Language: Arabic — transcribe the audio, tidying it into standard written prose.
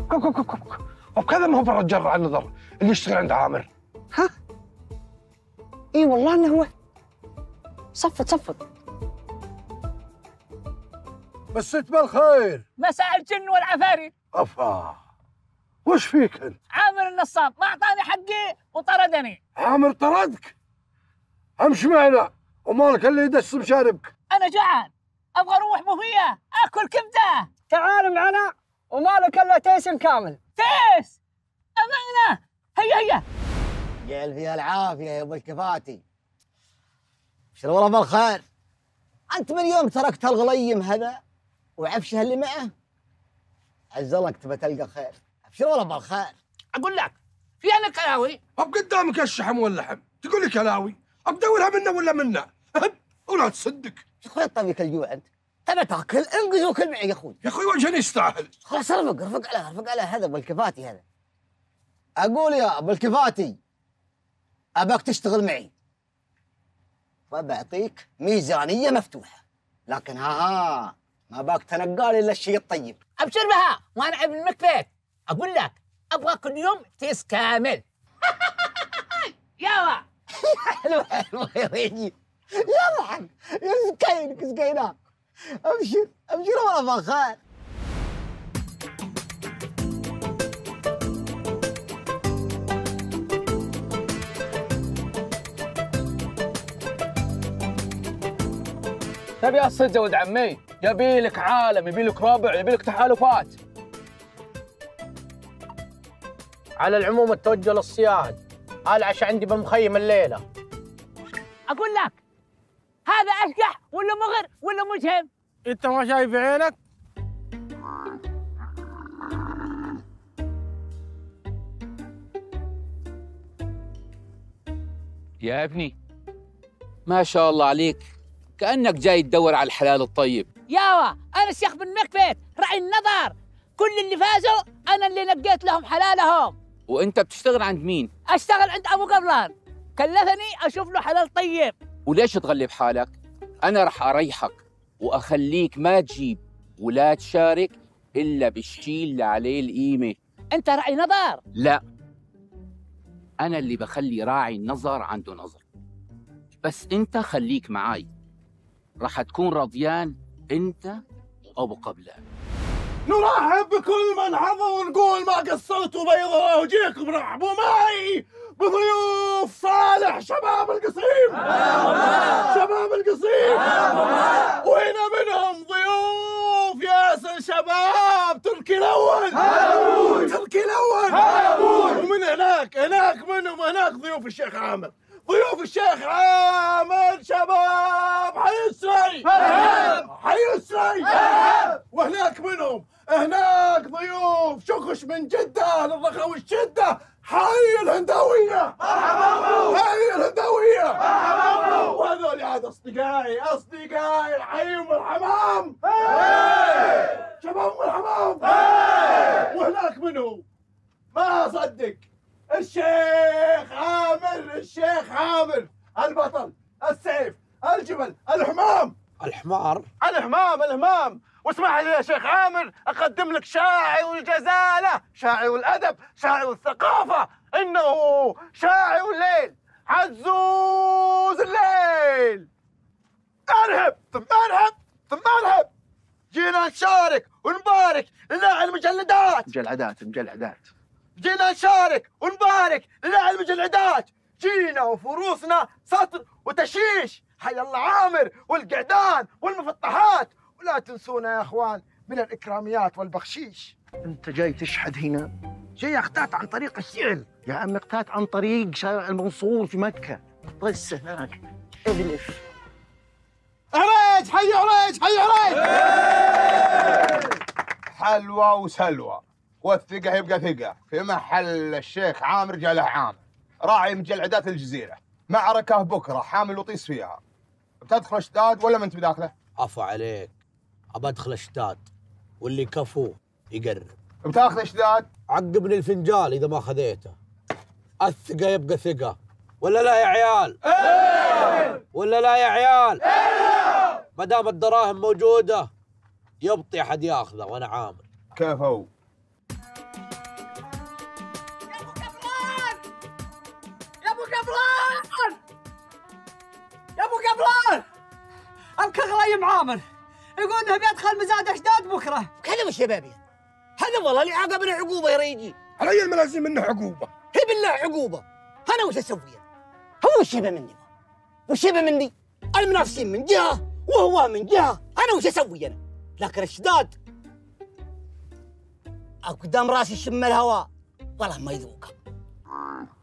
وكذا ما هو بالرجال راعي النظر اللي يشتغل عند عامر. ها؟ اي والله انه هو. صفط. مسيت بالخير. مساء الجن والعفاريت. افا وش فيك انت؟ عامر النصاب ما اعطاني حقي وطردني. عامر طردك؟ امشي معنا ومالك اللي يدس بشاربك. انا جعان ابغى اروح بوفيه اكل كبده. تعال معنا ومالك الا تيس كامل. تيس امانه. هيا جعل فيها العافيه يا ابو الكفاتي. ابشر والله بالخير. انت من يوم تركت الغليم هذا وعفشه اللي معه عزلك تبى تلقى خير. ابشر والله بالخير. اقول لك في انا كلاوي. اب قدامك الشحم واللحم تقول لي كلاوي. ابدورها منا ولا منا؟ ولا تصدق. يا اخوي طبيك الجوع انت. تبى تاكل انقز وكل معي يا اخوي. يا اخوي وجهني يستاهل. خلاص ارفق عليه هذا ابو الكفاتي هذا. اقول يا ابو الكفاتي اباك تشتغل معي وبعطيك ميزانيه مفتوحه، لكن ها ما باك تنقال الا الشيء الطيب. ابشر بها وانا ابن المكفيت. اقول لك ابغى كل يوم تيس كامل. يلا حلو يا ويجي. يلا حق يا سكينك ابشر والله بالخير. تبي الصدق يا ولد عمي؟ يبي لك عالم، يبي لك ربع، يبي لك تحالفات. على العموم التوجه للصياد، العشاء عندي بالمخيم الليله. اقول لك هذا اشقح ولا مغر ولا مجهم؟ انت ما شايف عينك؟ يا ابني ما شاء الله عليك، كأنك جاي تدور على الحلال الطيب. ياوا انا الشيخ بن مكفيت راعي النظر، كل اللي فازوا انا اللي نقيت لهم حلالهم. وانت بتشتغل عند مين؟ اشتغل عند ابو قبلان، كلفني اشوف له حلال طيب. وليش تغلب حالك؟ انا رح اريحك واخليك ما تجيب ولا تشارك الا بالشيء اللي عليه القيمه. انت راعي نظر؟ لا، انا اللي بخلي راعي النظر عنده نظر. بس انت خليك معاي، رح تكون رضيان انت وابو قبلان. نرحب بكل من حضر ونقول ما قصرتوا بيض وجيكم رحبوا معي بضيوف صالح شباب القصيم. شباب القصيم. وهنا منهم ضيوف ياسر شباب تركي الاول. تركي الاول. ومن هناك منهم هناك ضيوف الشيخ عامر. ضيوف الشيخ عامر شباب حي السري. حي السري. وهناك منهم هناك ضيوف شخش من جدة للرخاوي الشدة حي الهنداوية. حي الهنداوية. وهذول عاد أصدقائي الحي أم الحمام. شباب أم الحمام. وهناك منهم ما أصدق الشيخ عامر البطل السيف الجبل الحمام. الحمام. واسمح لي يا شيخ عامر اقدم لك شاعر الجزاله، شاعر الادب، شاعر الثقافه، انه شاعر الليل، عزوز الليل. ارهب ثم ارهب. جينا نشارك ونبارك لله المجلدات. جينا نشارك ونبارك لله المجلدات. جينا وفروسنا سطر وتشيش. حي الله عامر والقعدان والمفطحات. ولا تنسونا يا اخوان من الاكراميات والبخشيش. انت جاي تشحد هنا؟ جاي اقتات عن طريق الشعر يا عم، اقتات عن طريق شارع المنصور في مكة. طس هناك اغلف. عريج حي عريج. حلوة وسلوى والثقة يبقى ثقة في محل الشيخ عامر جاله عامر راعي مجلدات الجزيرة. معركة بكرة حامل وطيس فيها. بتدخل اشتاد ولا ما انت بداخله؟ عفو عليك، ابى ادخل اشتاد واللي كفو يقرب. بتاخذ اشتاد؟ عقبني الفنجال اذا ما خذيته. الثقة يبقى ثقة ولا لا يا عيال؟ ولا لا يا عيال؟ ما دام الدراهم موجودة يبطي احد ياخذه وانا عامر. كيف هو؟ الغليم عامر يقول انه بيدخل مزاد اشداد بكره. كذا وش يا بابي؟ هذا والله اللي عاقبنا عقوبه يا ريجي. علي الملازم منه عقوبه. هي بالله عقوبه. انا وش اسوي؟ هو وش يبى مني؟ وش يبى مني؟ المنافسين من جهه وهو من جهه، انا وش اسوي انا؟ لكن الشداد قدام راسي شم الهواء والله ما يذوقها.